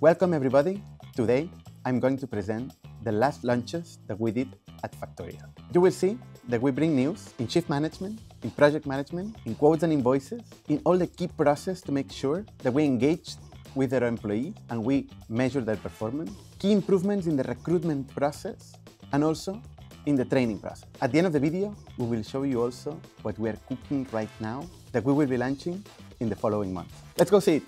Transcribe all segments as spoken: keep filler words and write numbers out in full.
Welcome everybody. Today I'm going to present the last launches that we did at Factorial. You will see that we bring news in shift management, in project management, in quotes and invoices, in all the key process to make sure that we engage with our employees and we measure their performance, key improvements in the recruitment process, and also in the training process. At the end of the video, we will show you also what we are cooking right now that we will be launching in the following months. Let's go see it.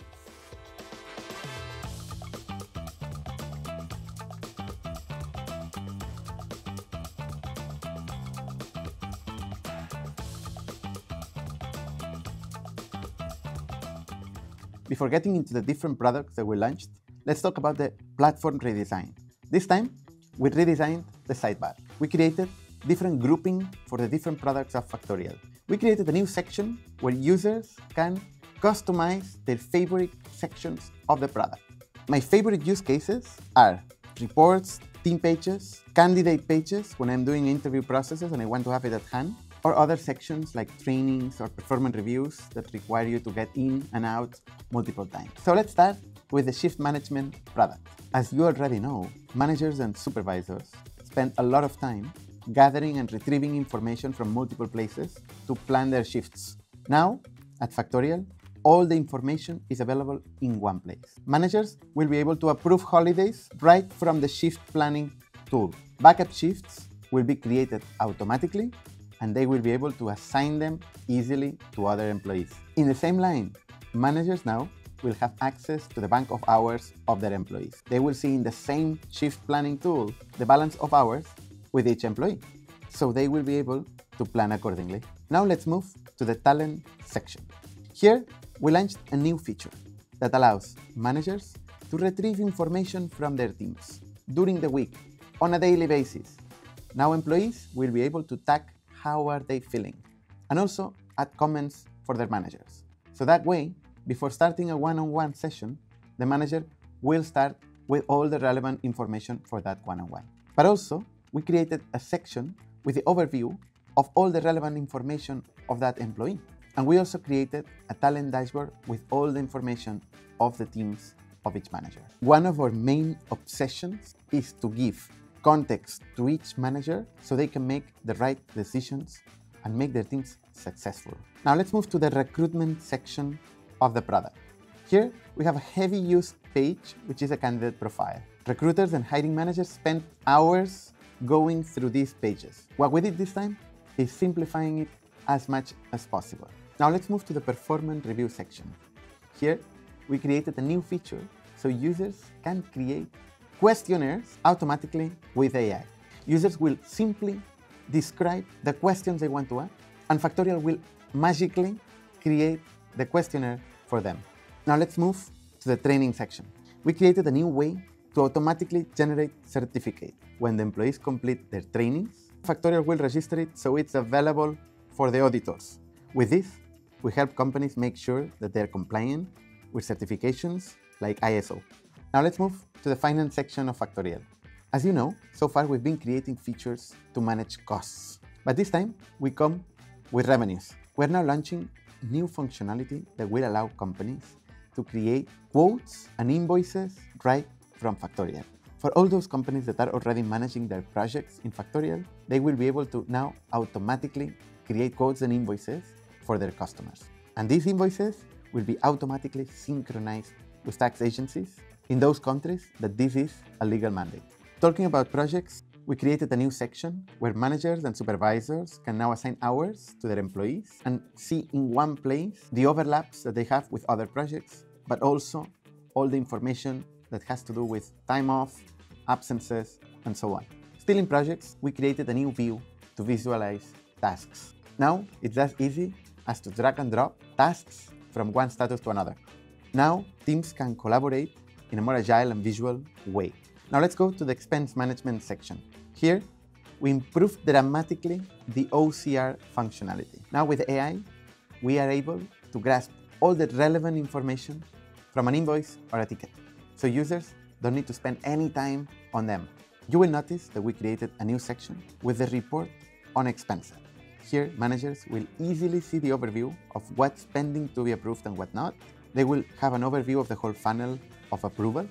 Before getting into the different products that we launched, let's talk about the platform redesign. This time, we redesigned the sidebar. We created different grouping for the different products of Factorial. We created a new section where users can customize their favorite sections of the product. My favorite use cases are reports, team pages, candidate pages when I'm doing interview processes and I want to have it at hand, or other sections like trainings or performance reviews that require you to get in and out multiple times. So let's start with the shift management product. As you already know, managers and supervisors spend a lot of time gathering and retrieving information from multiple places to plan their shifts. Now, at Factorial, all the information is available in one place. Managers will be able to approve holidays right from the shift planning tool. Backup shifts will be created automatically and they will be able to assign them easily to other employees. In the same line, managers now will have access to the bank of hours of their employees. They will see in the same shift planning tool the balance of hours with each employee, so they will be able to plan accordingly. Now let's move to the talent section. Here, we launched a new feature that allows managers to retrieve information from their teams during the week on a daily basis. Now employees will be able to tag how are they feeling, and also add comments for their managers. So that way, before starting a one-on-one session, the manager will start with all the relevant information for that one-on-one. But also, we created a section with the overview of all the relevant information of that employee. And we also created a talent dashboard with all the information of the teams of each manager. One of our main obsessions is to give context to each manager so they can make the right decisions and make their teams successful. Now let's move to the recruitment section of the product. Here we have a heavy used page, which is a candidate profile. Recruiters and hiring managers spend hours going through these pages. What we did this time is simplifying it as much as possible. Now let's move to the performance review section. Here we created a new feature so users can create questionnaires automatically with A I. Users will simply describe the questions they want to ask, and Factorial will magically create the questionnaire for them. Now let's move to the training section. We created a new way to automatically generate certificate. When the employees complete their trainings, Factorial will register it so it's available for the auditors. With this, we help companies make sure that they're compliant with certifications like I S O. Now let's move to the finance section of Factorial. As you know, so far we've been creating features to manage costs. But this time, we come with revenues. We're now launching new functionality that will allow companies to create quotes and invoices right from Factorial. For all those companies that are already managing their projects in Factorial, they will be able to now automatically create quotes and invoices for their customers. And these invoices will be automatically synchronized with tax agencies in those countries that this is a legal mandate. Talking about projects, we created a new section where managers and supervisors can now assign hours to their employees and see in one place the overlaps that they have with other projects, but also all the information that has to do with time off, absences, and so on. Still in projects, we created a new view to visualize tasks. Now, it's as easy as to drag and drop tasks from one status to another. Now, teams can collaborate in a more agile and visual way. Now let's go to the expense management section. Here, we improved dramatically the O C R functionality. Now with A I, we are able to grasp all the relevant information from an invoice or a ticket, so users don't need to spend any time on them. You will notice that we created a new section with the report on expenses. Here, managers will easily see the overview of what's pending to be approved and what not. They will have an overview of the whole funnel of approval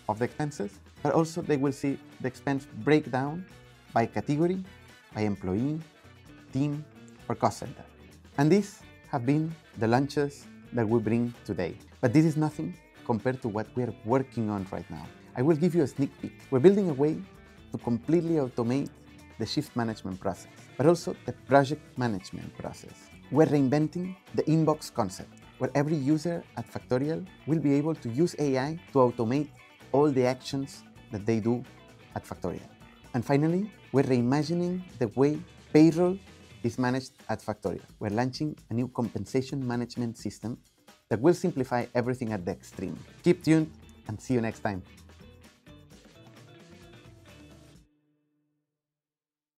of the expenses, but also they will see the expense breakdown by category, by employee, team, or cost center. And these have been the launches that we bring today. But this is nothing compared to what we're working on right now. I will give you a sneak peek. We're building a way to completely automate the shift management process, but also the project management process. We're reinventing the inbox concept, where every user at Factorial will be able to use A I to automate all the actions that they do at Factorial. And finally, we're reimagining the way payroll is managed at Factorial. We're launching a new compensation management system that will simplify everything at the extreme. Keep tuned and see you next time.